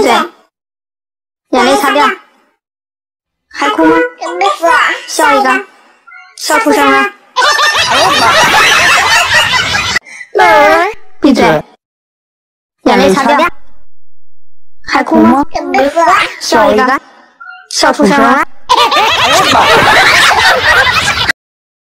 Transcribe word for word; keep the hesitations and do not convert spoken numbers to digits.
嘴，眼泪擦掉，还哭吗？笑一个，笑出声了。闭嘴，眼泪擦掉，还哭吗？笑一个，笑出声了。